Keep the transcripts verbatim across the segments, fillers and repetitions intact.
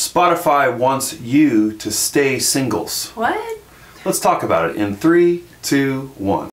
Spotify wants you to stay singles. What? Let's talk about it in three, two, one.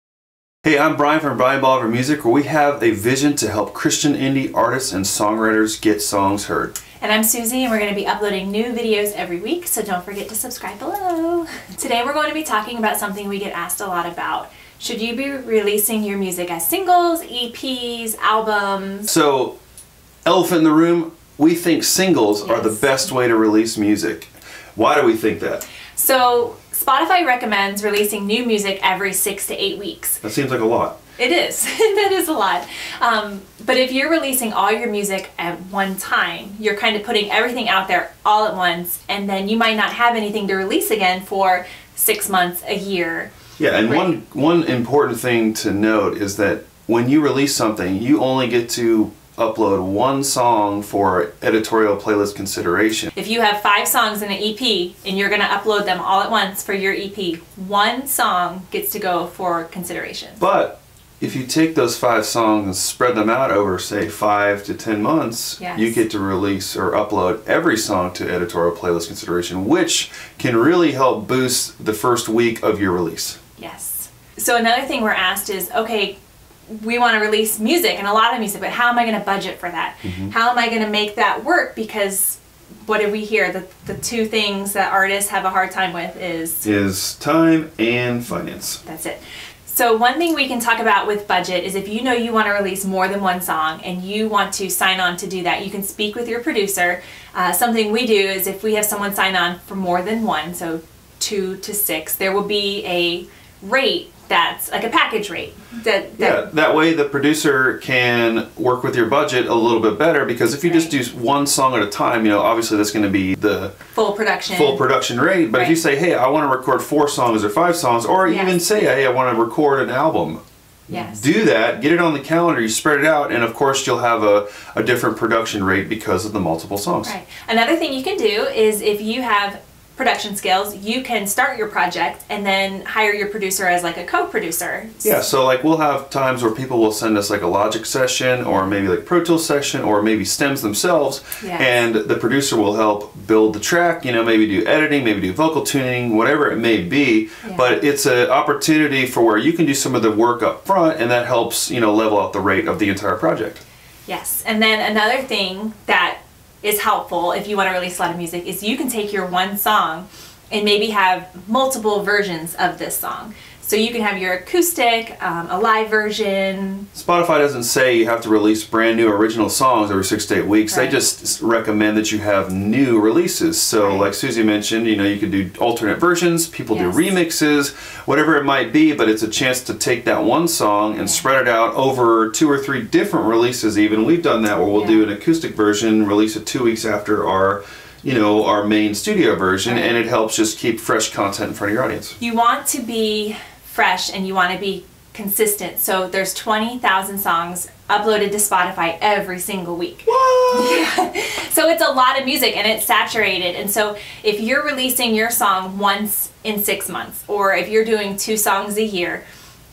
Hey, I'm Brian from Brian Bolivar Music, where we have a vision to help Christian indie artists and songwriters get songs heard. And I'm Suzy, and we're going to be uploading new videos every week, so don't forget to subscribe below. Today we're going to be talking about something we get asked a lot about. Should you be releasing your music as singles, E Ps, albums? So, elephant in the room, we think singles yes. are the best way to release music. Why do we think that? So, Spotify recommends releasing new music every six to eight weeks. That seems like a lot. It is. That is a lot. Um, but if you're releasing all your music at one time, you're kind of putting everything out there all at once, and then you might not have anything to release again for six months, a year. Yeah, and right? one, one important thing to note is that when you release something, you only get to upload one song for editorial playlist consideration. If you have five songs in an E P and you're going to upload them all at once for your E P, one song gets to go for consideration. But if you take those five songs and spread them out over, say, five to ten months, yes. you get to release or upload every song to editorial playlist consideration, which can really help boost the first week of your release. Yes. So another thing we're asked is, okay, we want to release music and a lot of music, but how am I going to budget for that? Mm-hmm. How am I going to make that work? Because what did we hear? The, the two things that artists have a hard time with is... Is time and finance. That's it. So one thing we can talk about with budget is if you know you want to release more than one song and you want to sign on to do that, you can speak with your producer. Uh, something we do is if we have someone sign on for more than one, so two to six, there will be a rate that's like a package rate. That, that yeah, that way the producer can work with your budget a little bit better, because if you right. just do one song at a time, you know, obviously that's going to be the full production full production rate. But right. if you say, hey, I want to record four songs or five songs, or yes. even say, hey, I want to record an album. Yes. Do that, get it on the calendar, you spread it out, and of course you'll have a, a different production rate because of the multiple songs. Right. Another thing you can do is if you have production skills, you can start your project and then hire your producer as like a co-producer. Yeah, so like we'll have times where people will send us like a Logic session or maybe like Pro Tools session or maybe stems themselves, yes. and the producer will help build the track, you know, maybe do editing, maybe do vocal tuning, whatever it may be, yeah. but it's an opportunity for where you can do some of the work up front, and that helps, you know, level out the rate of the entire project. Yes, and then another thing that is helpful if you want to release a lot of music is you can take your one song and maybe have multiple versions of this song. So you can have your acoustic, um, a live version. Spotify doesn't say you have to release brand new original songs every six to eight weeks. Right. They just recommend that you have new releases. So right. like Suzy mentioned, you know, you could do alternate versions, people yes. do remixes, whatever it might be, but it's a chance to take that one song and yeah. spread it out over two or three different releases even. We've done that where we'll yeah. do an acoustic version, release it two weeks after our you know, our main studio version, right. and it helps just keep fresh content in front of your audience. You want to be fresh and you want to be consistent. So there's twenty thousand songs uploaded to Spotify every single week. What? Yeah. So it's a lot of music and it's saturated. And so if you're releasing your song once in six months, or if you're doing two songs a year,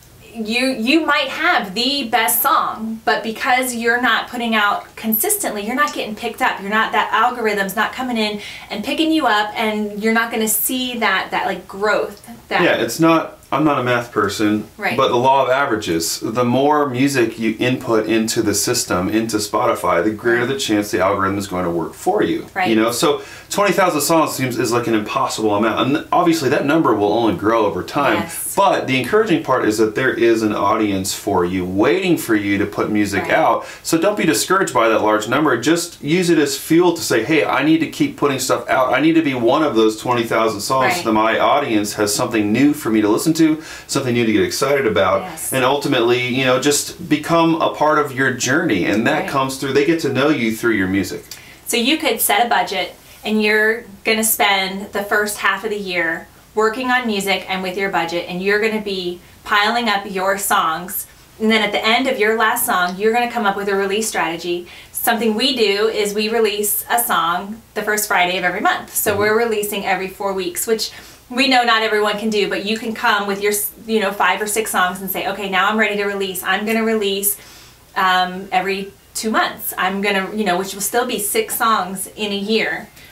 you you might have the best song, but because you're not putting out consistently, you're not getting picked up. You're not, that algorithm's not coming in and picking you up, and you're not going to see that that like growth. That yeah, it's not. I'm not a math person, right. but the law of averages, the more music you input into the system, into Spotify, the greater the chance the algorithm is going to work for you. Right. You know, so twenty thousand songs seems is like an impossible amount. And obviously that number will only grow over time. Yes. But the encouraging part is that there is an audience for you, waiting for you to put music right. out. So don't be discouraged by that large number. Just use it as fuel to say, hey, I need to keep putting stuff out. I need to be one of those twenty thousand songs right. so that my audience has something new for me to listen to, something new to get excited about, yes. and ultimately, you know, just become a part of your journey, and that right. comes through, they get to know you through your music. So you could set a budget and you're going to spend the first half of the year working on music and with your budget, and you're going to be piling up your songs, and then at the end of your last song you're going to come up with a release strategy. Something we do is we release a song the first Friday of every month. So we're releasing every four weeks, which we know not everyone can do, but you can come with your, you know, five or six songs and say, okay, now I'm ready to release. I'm going to release um, every two months. I'm going to, you know, which will still be six songs in a year.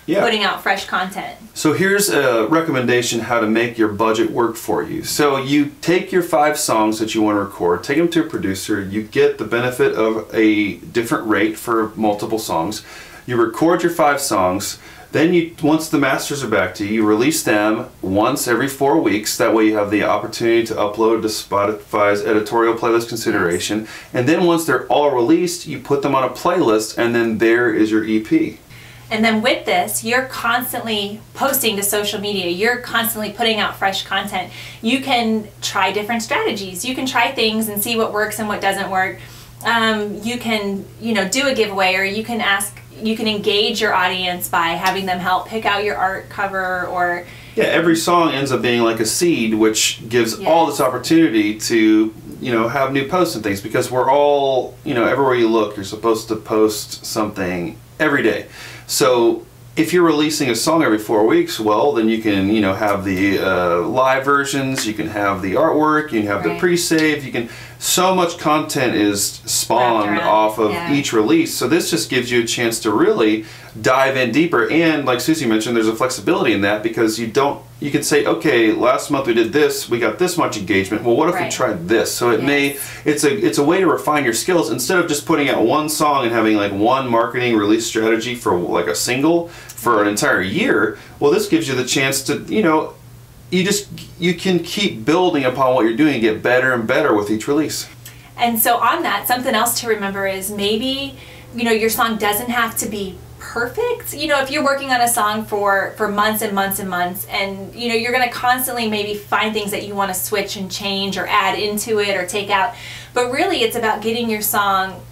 yeah. putting out fresh content. So here's a recommendation how to make your budget work for you. So you take your five songs that you want to record, take them to a producer, you get the benefit of a different rate for multiple songs. You record your five songs, then you, once the masters are back to you, you release them once every four weeks. That way you have the opportunity to upload to Spotify's editorial playlist consideration. Yes. And then once they're all released, you put them on a playlist, and then there is your E P. And then with this, you're constantly posting to social media. You're constantly putting out fresh content. You can try different strategies. You can try things and see what works and what doesn't work. Um, you can, you know, do a giveaway, or you can ask, you can engage your audience by having them help pick out your art cover, or... Yeah, every song ends up being like a seed, which gives yes. all this opportunity to, you know, have new posts and things, because we're all, you know, everywhere you look, you're supposed to post something every day. So if you're releasing a song every four weeks, well, then you can, you know, have the uh, live versions, you can have the artwork, you can have right. the pre-save, you can, so much content is spawned off of yeah. each release. So this just gives you a chance to really dive in deeper. And like Suzy mentioned, there's a flexibility in that, because you don't, you can say, okay, last month we did this, we got this much engagement. Well, what if right. we tried this? So it yes. may, it's a, it's a way to refine your skills instead of just putting out one song and having like one marketing release strategy for like a single for an entire year. Well, this gives you the chance to, you know, you just, you can keep building upon what you're doing and get better and better with each release. And so on that, something else to remember is maybe, you know, your song doesn't have to be perfect. You know, if you're working on a song for, for months and months and months, and, you know, you're going to constantly maybe find things that you want to switch and change or add into it or take out. But really, it's about getting your song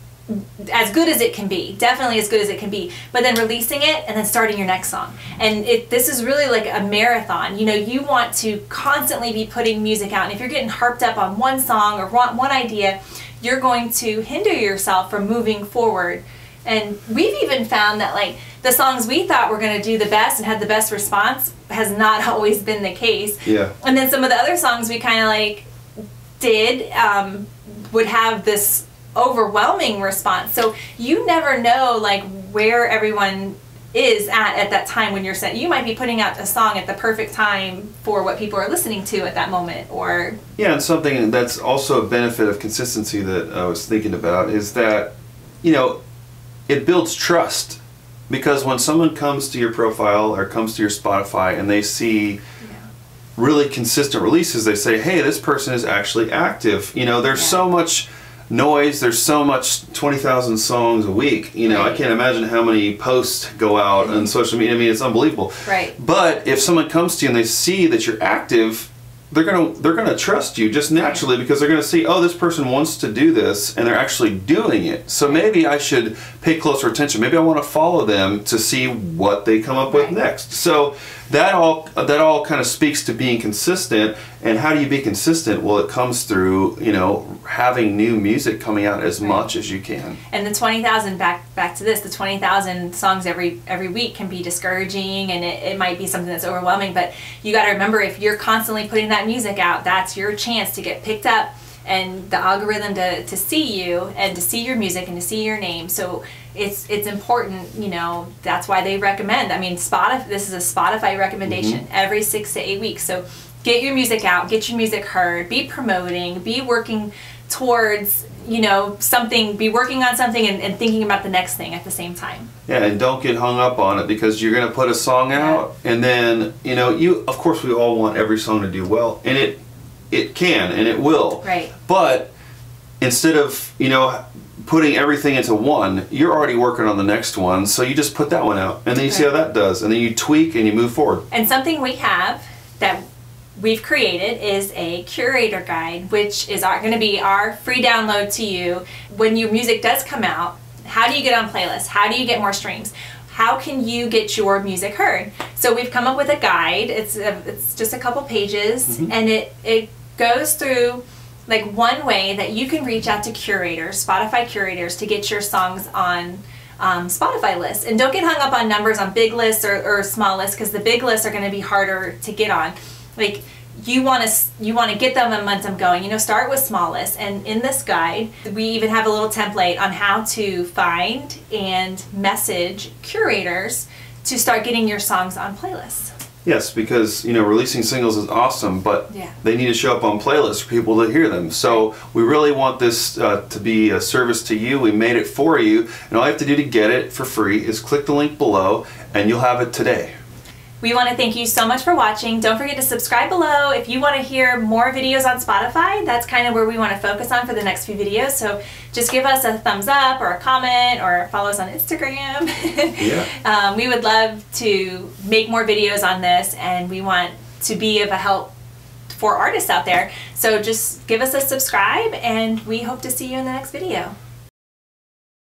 as good as it can be, definitely as good as it can be, but then releasing it and then starting your next song. And it, this is really like a marathon. You know, you want to constantly be putting music out, and if you're getting harped up on one song or one, one idea, you're going to hinder yourself from moving forward. And we've even found that like the songs we thought were going to do the best and had the best response has not always been the case. Yeah. And then some of the other songs we kind of like did um, would have this overwhelming response. So you never know like where everyone is at at that time when you're set. You might be putting out a song at the perfect time for what people are listening to at that moment. Or yeah, and something that's also a benefit of consistency that I was thinking about is that, you know, it builds trust, because when someone comes to your profile or comes to your Spotify and they see yeah. really consistent releases, they say, hey, this person is actually active. You know, there's yeah. so much noise, there's so much twenty thousand songs a week, you know, right. I can't imagine how many posts go out on social media. I mean, it's unbelievable. Right. But if someone comes to you and they see that you're active, they're gonna they're gonna trust you just naturally, right. because they're gonna see, oh, this person wants to do this and they're actually doing it. So maybe I should pay closer attention. Maybe I want to follow them to see what they come up right. with next. So that all that all kind of speaks to being consistent. And how do you be consistent? Well, it comes through, you know, having new music coming out as right. much as you can. And the twenty thousand, back back to this, the twenty thousand songs every every week can be discouraging, and it, it might be something that's overwhelming, but you got to remember, if you're constantly putting that music out, that's your chance to get picked up and the algorithm to, to see you and to see your music and to see your name. So it's it's important, you know, that's why they recommend. I mean, Spotify, this is a Spotify recommendation mm-hmm. every six to eight weeks. So get your music out, get your music heard, be promoting, be working towards, you know, something, be working on something and, and thinking about the next thing at the same time. Yeah, and don't get hung up on it, because you're going to put a song out yeah. and then, you know, you, of course we all want every song to do well, and it it can and it will. Right. But instead of, you know, putting everything into one, you're already working on the next one, so you just put that one out and then you right. see how that does, and then you tweak and you move forward. And something we have that we've created is a Curator guide, which is going to be our free download to you when your music does come out. How do you get on playlists? How do you get more streams? How can you get your music heard? So we've come up with a guide. It's a, it's just a couple pages, mm-hmm. and it it goes through like one way that you can reach out to curators, Spotify curators, to get your songs on um, Spotify lists. And don't get hung up on numbers on big lists or, or small lists, because the big lists are going to be harder to get on. Like, you want to you want to get the momentum going, you know, start with small lists. And in this guide, we even have a little template on how to find and message curators to start getting your songs on playlists. Yes, because, you know, releasing singles is awesome, but yeah. they need to show up on playlists for people to hear them. So we really want this uh, to be a service to you. We made it for you, and all you have to do to get it for free is click the link below, and you'll have it today. We want to thank you so much for watching. Don't forget to subscribe below. If you want to hear more videos on Spotify, that's kind of where we want to focus on for the next few videos. So just give us a thumbs up or a comment or follow us on Instagram. Yeah. um, we would love to make more videos on this, and we want to be of a help for artists out there. So just give us a subscribe, and we hope to see you in the next video.